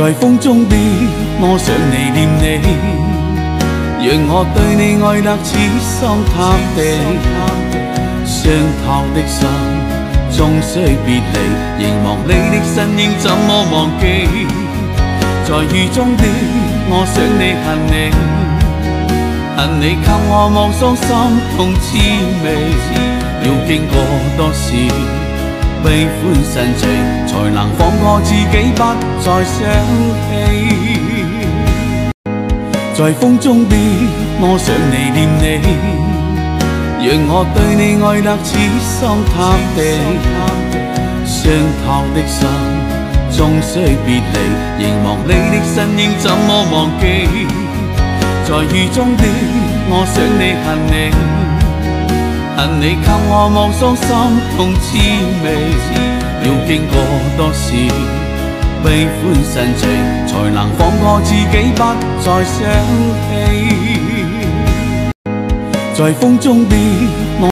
在風中邊，我想你念你，讓我對你愛得似心塌地。傷透的心，終須別離，凝望你的身影，怎麼忘記？在雨中的我想你恨你，恨你給我妄想心痛滋味，要經過多少悲歡神情，才能放過自己，不再想起。在風中邊，我想你念你，讓我對你愛得似心塌地。傷透的心，終須別離，凝望你的身影，怎麼忘記？在雨中的我想你恨你，恨你給我妄想心痛滋味，要經過多少悲歡神情，才能放過自己，不再想起。在風中邊。